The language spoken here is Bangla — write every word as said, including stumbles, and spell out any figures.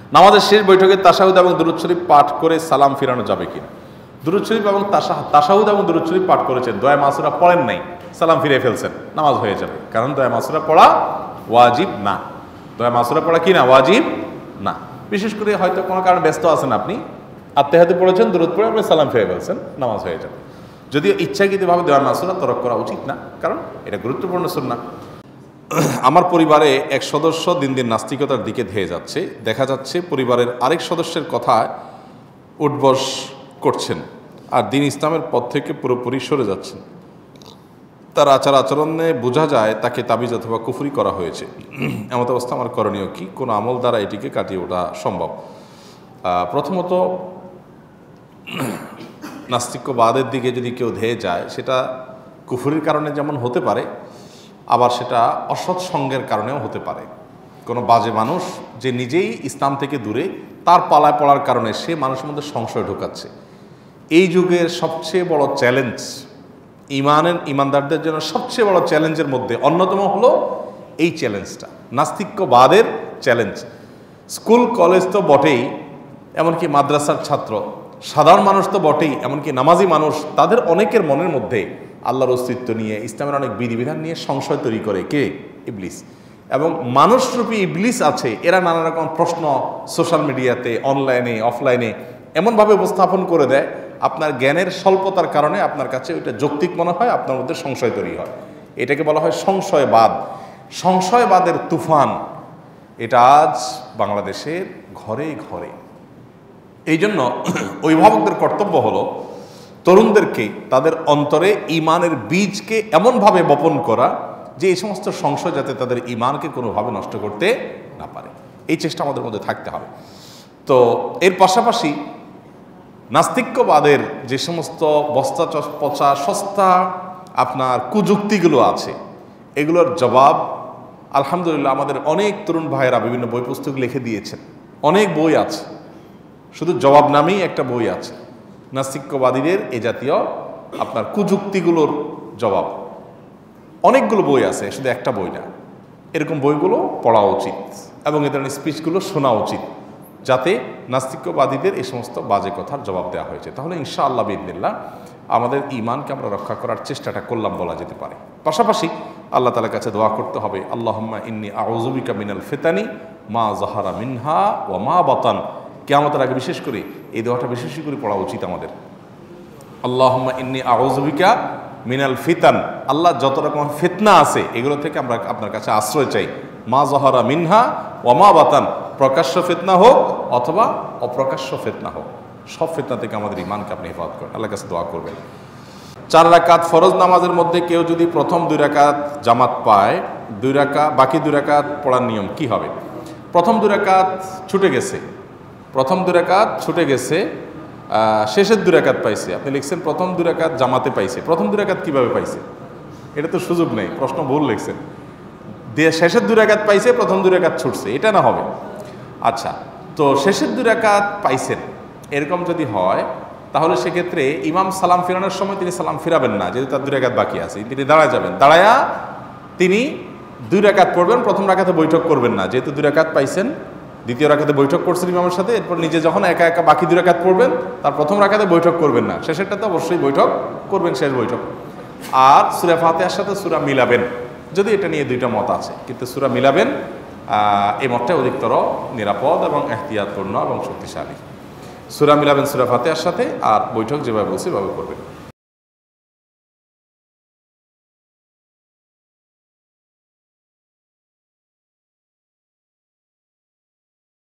নামাজের শেষ বৈঠকে তাশাহুদ এবং দুরূদ শরীফ পাঠ করে সালাম ফিরানো যাবে কিনা? দুরূদ শরীফ এবং তাশাহুদ এবং দুরূদ শরীফ পাঠ করেছেন, দোয়া মাসুরা পড়েন নাই, সালাম ফিরে ফেলছেন, নামাজ হয়ে যাবে। কারণ দোয়া মাসুরা পড়া ওয়াজিব না। দোয়া মাসুরা পড়া কি না? ওয়াজিব না। বিশেষ করে হয়তো কোনো কারণে ব্যস্ত আছেন, আপনি আত্মেহাতে পড়েছেন, দুরূদ পড়ে আপনি সালাম ফিরে ফেলছেন, নামাজ হয়ে যাবে। যদিও ইচ্ছাকৃতভাবে দোয়া মাসুরা তরক করা উচিত না, কারণ এটা গুরুত্বপূর্ণ সুন্নাহ। আমার পরিবারে এক সদস্য দিন দিন নাস্তিকতার দিকে ধেয়ে যাচ্ছে। দেখা যাচ্ছে পরিবারের আরেক সদস্যের কথায় উঠবস করছেন আর দিন ইসলামের পথ থেকে পুরোপুরি সরে যাচ্ছেন। তার আচার আচরণে বোঝা যায় তাকে তাবিজ অথবা কুফরি করা হয়েছে। এমত অবস্থা আমার করণীয় কি? কোন আমল দ্বারা এটিকে কাটিয়ে ওঠা সম্ভব? প্রথমত, নাস্তিক্যবাদের দিকে যদি কেউ ধেয়ে যায়, সেটা কুফরির কারণে যেমন হতে পারে, আবার সেটা অসৎ সঙ্গের কারণেও হতে পারে। কোনো বাজে মানুষ যে নিজেই ইসলাম থেকে দূরে, তার পালায় পড়ার কারণে সে মানুষের মধ্যে সংশয় ঢোকাচ্ছে। এই যুগের সবচেয়ে বড় চ্যালেঞ্জ, ইমানের ইমানদারদের জন্য সবচেয়ে বড় চ্যালেঞ্জের মধ্যে অন্যতম হলো এই চ্যালেঞ্জটা, নাস্তিক্যবাদের চ্যালেঞ্জ। স্কুল কলেজ তো বটেই, এমনকি মাদ্রাসার ছাত্র, সাধারণ মানুষ তো বটেই, এমনকি নামাজি মানুষ, তাদের অনেকের মনের মধ্যে আল্লাহর অস্তিত্ব নিয়ে, ইসলামের অনেক বিধিবিধান নিয়ে সংশয় তৈরি করে কে? ইবলিস। এবং মানুষরূপী ইবলিস আছে, এরা নানা রকম প্রশ্ন সোশ্যাল মিডিয়াতে, অনলাইনে, অফলাইনে এমনভাবে উপস্থাপন করে দেয়, আপনার জ্ঞানের স্বল্পতার কারণে আপনার কাছে ওইটা যৌক্তিক মনে হয়, আপনার মধ্যে সংশয় তৈরি হয়। এটাকে বলা হয় সংশয়বাদ। সংশয়বাদের তুফান এটা আজ বাংলাদেশের ঘরে ঘরে। এই জন্য অভিভাবকদের কর্তব্য হলো তরুণদেরকে তাদের অন্তরে ইমানের বীজকে এমনভাবে বপন করা যে এই সমস্ত সংশয় যাতে তাদের ইমানকে কোনোভাবে নষ্ট করতে না পারে, এই চেষ্টা আমাদের মধ্যে থাকতে হবে। তো এর পাশাপাশি নাস্তিক্যবাদের যে সমস্ত বস্তা পচা সস্তা আপনার কুযুক্তিগুলো আছে, এগুলোর জবাব আলহামদুলিল্লাহ আমাদের অনেক তরুণ ভাইয়েরা বিভিন্ন বই পুস্তক লিখে দিয়েছেন। অনেক বই আছে, শুধু জবাব নামেই একটা বই আছে নাস্তিক্যবাদীদের এ জাতীয় আপনার কুযুক্তিগুলোর জবাব। অনেকগুলো বই আছে, শুধু একটা বই না। এরকম বইগুলো পড়া উচিত এবং এ ধরনের স্পিচগুলো শোনা উচিত, যাতে নাস্তিক্যবাদীদের এই সমস্ত বাজে কথার জবাব দেওয়া হয়েছে। তাহলে ইনশাআল্লাহ বিইذনিল্লাহ আমাদের ঈমানকে আমরা রক্ষা করার চেষ্টাটা করলাম বলা যেতে পারে। পাশাপাশি আল্লাহ তাআলার কাছে দোয়া করতে হবে, আল্লাহুম্মা ইন্নী আউযু বিকা মিনাল ফিতানি মা যাহারা মিনহা ওয়া মা বাতান। কিয়ামতের আগে বিশেষ করে এই দোয়াটা বিশেষ করে পড়া উচিত আমাদের। আল্লাহুম্মা ইন্নী আউযু বিকা মিনাল ফিতান, আল্লাহ যত রকম ফিতনা আছে এগুলো থেকে আমরা আপনার কাছে আশ্রয় চাই। মা যাহারা মিনহা ওয়া মা বাতান, প্রকাশ্য ফিতনা হোক অথবা অপ্রকাশ্য ফিতনা হোক, সব ফিতনা থেকে আমাদের ঈমানকে আপনি হেফাজত করেন। আল্লাহর কাছে দোয়া করবেন। চার রাকাত ফরজ নামাজের মধ্যে কেউ যদি প্রথম দুই রাকাত জামাত পায়, দুই রাকাত বাকি দুই রাকাত পড়ার নিয়ম কি হবে? প্রথম দুই রাকাত ছুটে গেছে, প্রথম দুই রাকাত ছুটে গেছে, শেষের দুই রাকাত পাইছে, আপনি লিখছেন প্রথম দুই রাকাত জামাতে পাইছে। প্রথম দুই রাকাত কিভাবে পাইছে? এটা তো সুযোগ নেই, প্রশ্ন ভুল লিখছেন। দিয়ে শেষের দুই রাকাত পাইছে, প্রথম দুই রাকাত ছুটছে, এটা না হবে। আচ্ছা, তো শেষের দুই রাকাত পাইছেন, এরকম যদি হয় তাহলে সেক্ষেত্রে ইমাম সালাম ফিরানোর সময় তিনি সালাম ফিরাবেন না, যেহেতু তার দুই রাকাত বাকি আছে। তিনি দাঁড়ায় যাবেন, দাঁড়ায়া তিনি দুই রাকাত পড়বেন, প্রথম রাকাতে বৈঠক করবেন না, যেহেতু দুই রাকাত পাইছেন। দ্বিতীয় রাকাতে বৈঠক করছেন ইমামের সাথে, এরপর নিজে যখন একা একা বাকি দুই রাকাত পড়বেন, তার প্রথম রাকাতে বৈঠক করবেন না, শেষেরটাতে অবশ্যই বৈঠক করবেন, শেষ বৈঠক। আর সূরা ফাতিহার সাথে সূরা মিলাবেন, যদি এটা নিয়ে দুইটা মত আছে, কিন্তু সূরা মিলাবেন এই মতটা অধিকতর নিরাপদ এবং এহতিয়াতপূর্ণ এবং শক্তিশালী। সূরা মিলাবেন সূরা ফাতিহার সাথে, আর বৈঠক যেভাবে বলছে সেভাবে করবেন।